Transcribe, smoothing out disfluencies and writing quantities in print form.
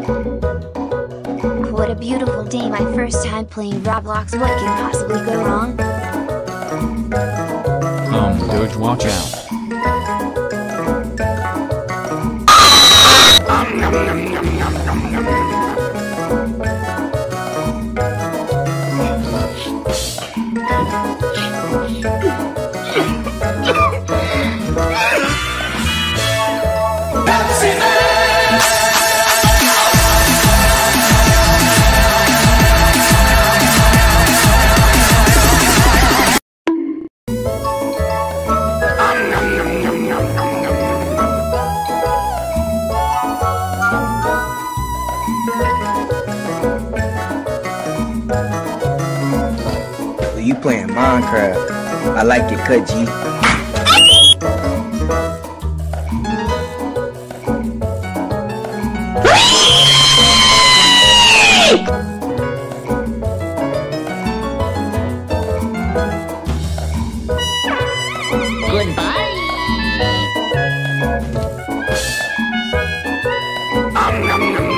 What a beautiful day, my first time playing Roblox. What can possibly go wrong? Doge, watch out. You playing Minecraft. I like your cut, G. Goodbye.